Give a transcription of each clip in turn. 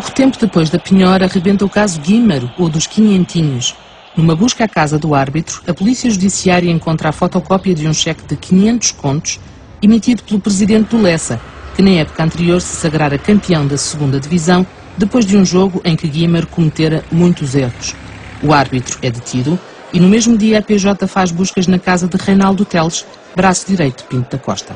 Pouco tempo depois da penhora, arrebenta o caso Guímaro, ou dos quinhentinhos. Numa busca à casa do árbitro, a polícia judiciária encontra a fotocópia de um cheque de 500 contos emitido pelo presidente do Lessa, que na época anterior se sagrara campeão da 2ª Divisão, depois de um jogo em que Guímaro cometera muitos erros. O árbitro é detido e no mesmo dia a PJ faz buscas na casa de Reinaldo Teles, braço direito de Pinto da Costa.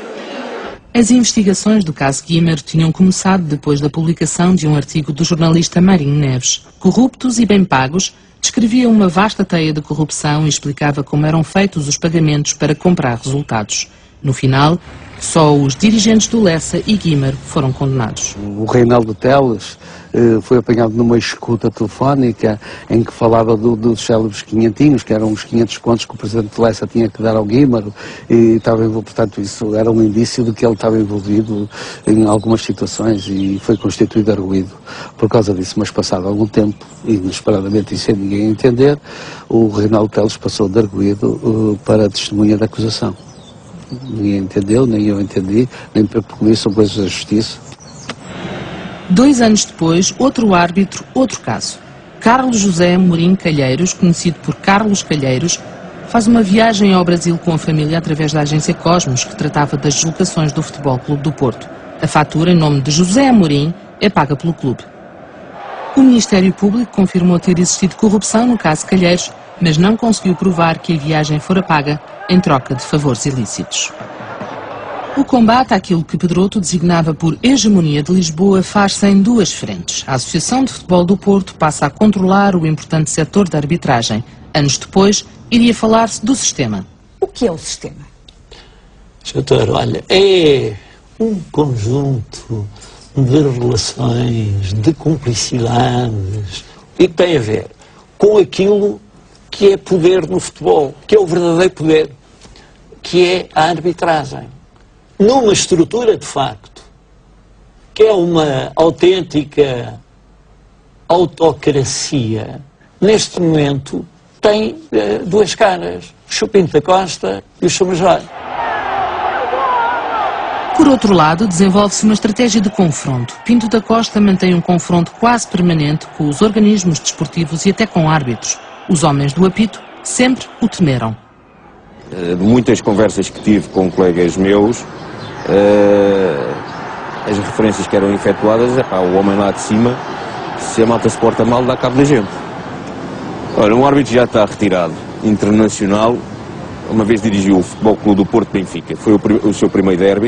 As investigações do caso Guímaro tinham começado depois da publicação de um artigo do jornalista Marinho Neves. Corruptos e bem pagos, descrevia uma vasta teia de corrupção e explicava como eram feitos os pagamentos para comprar resultados. No final, só os dirigentes do Lessa e Guímaro foram condenados. O Reinaldo Teles foi apanhado numa escuta telefónica em que falava dos célebres quinhentinhos, que eram os 500 contos que o presidente do Lessa tinha que dar ao Guímaro, e estava, portanto, isso era um indício de que ele estava envolvido em algumas situações e foi constituído arguido por causa disso. Mas passado algum tempo, inesperadamente e sem ninguém entender, o Reinaldo Teles passou de arguido para testemunha da acusação. Ninguém entendeu, nem eu entendi, nem porque isso são coisas da justiça. 2 anos depois, outro árbitro, outro caso. Carlos José Amorim Calheiros, conhecido por Carlos Calheiros, faz uma viagem ao Brasil com a família através da agência Cosmos, que tratava das deslocações do Futebol Clube do Porto. A fatura, em nome de José Amorim, é paga pelo clube. O Ministério Público confirmou ter existido corrupção no caso Calheiros, mas não conseguiu provar que a viagem fora paga em troca de favores ilícitos. O combate àquilo que Pedroto designava por hegemonia de Lisboa faz-se em 2 frentes. A Associação de Futebol do Porto passa a controlar o importante setor da arbitragem. Anos depois, iria falar-se do sistema. O que é o sistema? Doutor, olha, é um conjunto de relações, de cumplicidades, e que tem a ver com aquilo que é poder no futebol, que é o verdadeiro poder, que é a arbitragem. Numa estrutura, de facto, que é uma autêntica autocracia, neste momento tem 2 caras, o Pinto da Costa e o Sr. Major. Por outro lado, desenvolve-se uma estratégia de confronto. Pinto da Costa mantém um confronto quase permanente com os organismos desportivos e até com árbitros. Os homens do apito sempre o temeram. Muitas conversas que tive com colegas meus, as referências que eram efetuadas, o homem lá de cima, se a malta se porta mal, dá cabo da gente. Olha, um árbitro já está retirado, internacional, uma vez dirigiu o Futebol Clube do Porto Benfica, foi o seu primeiro derby,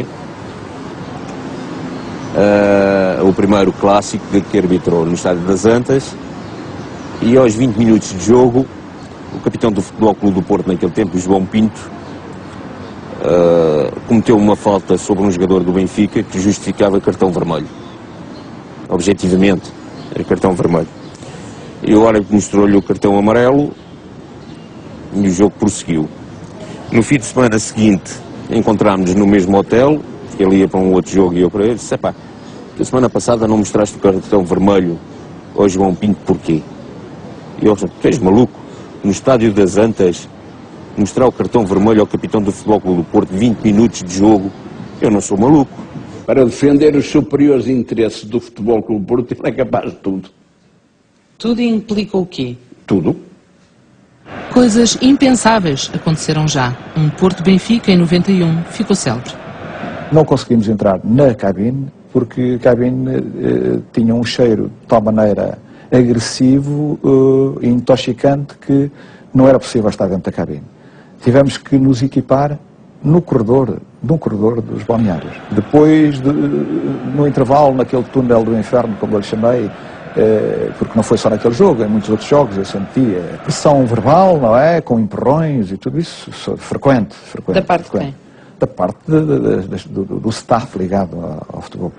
o primeiro clássico que arbitrou no Estádio das Antas, e aos 20 minutos de jogo, o capitão do Futebol Clube do Porto naquele tempo, João Pinto, cometeu uma falta sobre um jogador do Benfica que justificava cartão vermelho. Objetivamente, era cartão vermelho. E o árbitro mostrou-lhe o cartão amarelo e o jogo prosseguiu. No fim de semana seguinte, encontrámos-nos no mesmo hotel, ele ia para um outro jogo e eu para ele, disse, a semana passada não mostraste o cartão vermelho ao João Pinto, porquê? E eu disse, tu és maluco? No Estádio das Antas, mostrar o cartão vermelho ao capitão do Futebol Clube do Porto, 20 minutos de jogo, eu não sou maluco. Para defender os superiores interesses do Futebol Clube do Porto, ele é capaz de tudo. Tudo implica o quê? Tudo. Coisas impensáveis aconteceram já. Um Porto-Benfica em 91 ficou célebre. Não conseguimos entrar na cabine, porque a cabine tinha um cheiro de tal maneira agressivo e intoxicante que não era possível estar dentro da cabine. Tivemos que nos equipar num corredor dos balneários. Depois, no intervalo, naquele túnel do inferno, como eu lhe chamei, porque não foi só naquele jogo, em muitos outros jogos eu sentia pressão verbal, não é? Com empurrões e tudo isso, frequente. Da parte de quem? Da parte do staff ligado ao futebol.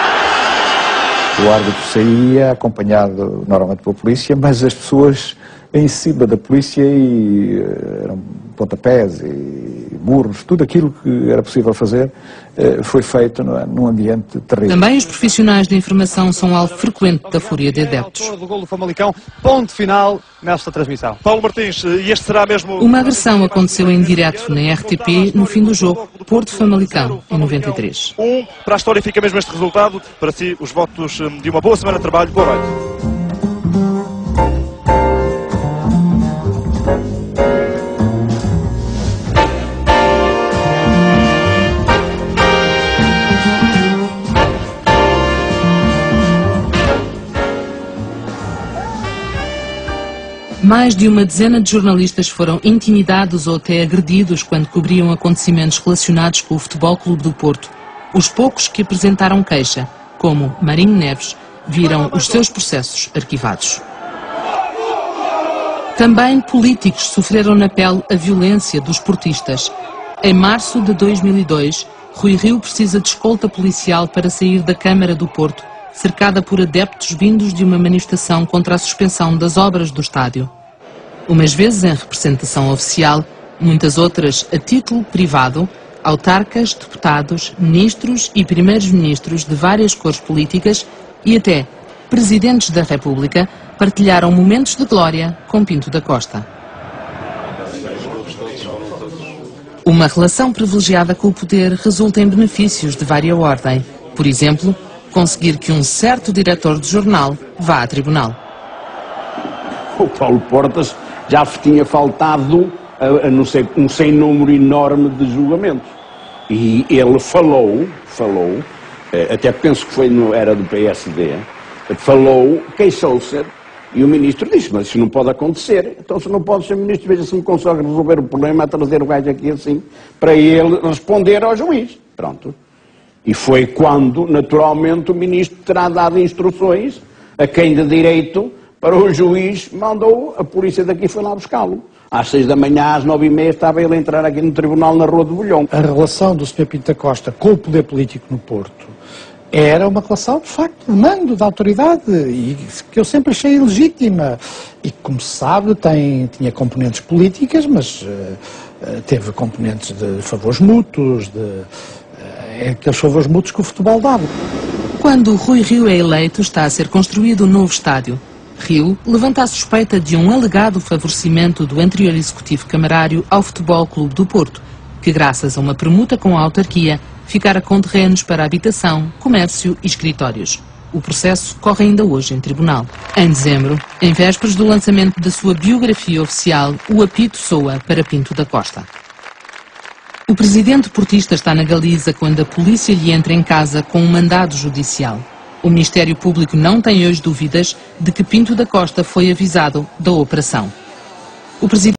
O árbitro saía acompanhado normalmente pela polícia, mas as pessoas em cima da polícia e eram pontapés e burros, tudo aquilo que era possível fazer foi feito num ambiente terrível. Também os profissionais de informação são alvo frequente da fúria de adeptos. Do golo do Famalicão, ponto final nesta transmissão. Paulo Martins, e este será mesmo... Uma agressão aconteceu em direto na RTP no fim do jogo Porto-Famalicão, em 93. Para a história fica mesmo este resultado. Para si, os votos de uma boa semana de trabalho. Boa noite. Mais de uma dezena de jornalistas foram intimidados ou até agredidos quando cobriam acontecimentos relacionados com o Futebol Clube do Porto. Os poucos que apresentaram queixa, como Marinho Neves, viram os seus processos arquivados. Também políticos sofreram na pele a violência dos portistas. Em março de 2002, Rui Rio precisa de escolta policial para sair da Câmara do Porto, cercada por adeptos vindos de uma manifestação contra a suspensão das obras do estádio. Umas vezes em representação oficial, muitas outras a título privado, autarcas, deputados, ministros e primeiros-ministros de várias cores políticas e até presidentes da República partilharam momentos de glória com Pinto da Costa. Uma relação privilegiada com o poder resulta em benefícios de vária ordem. Por exemplo, conseguir que um certo diretor de jornal vá a tribunal. O Paulo Portas já tinha faltado não sei, um sem número enorme de julgamentos. E ele falou, até penso que era do PSD, queixou-se, e o ministro disse, mas isso não pode acontecer. Então, se não pode ser ministro, veja se me consegue resolver o problema a trazer o gajo aqui assim, para ele responder ao juiz. Pronto. E foi quando, naturalmente, o ministro terá dado instruções a quem de direito para o juiz mandou, a polícia daqui foi lá buscá-lo. Às 6 da manhã, às 9h30, estava ele a entrar aqui no tribunal na Rua do Bolhão. A relação do Sr. Pinto da Costa com o poder político no Porto era uma relação, de facto, de mando, de autoridade, e que eu sempre achei ilegítima. E, como se sabe, tinha componentes políticas, mas teve componentes de favores mútuos, aqueles favores mútuos que o futebol dava. Quando Rui Rio é eleito, está a ser construído um novo estádio. Rio levanta a suspeita de um alegado favorecimento do anterior executivo camarário ao Futebol Clube do Porto, que graças a uma permuta com a autarquia, ficara com terrenos para habitação, comércio e escritórios. O processo corre ainda hoje em tribunal. Em dezembro, em vésperas do lançamento da sua biografia oficial, o apito soa para Pinto da Costa. O presidente portista está na Galiza quando a polícia lhe entra em casa com um mandado judicial. O Ministério Público não tem hoje dúvidas de que Pinto da Costa foi avisado da operação. O presidente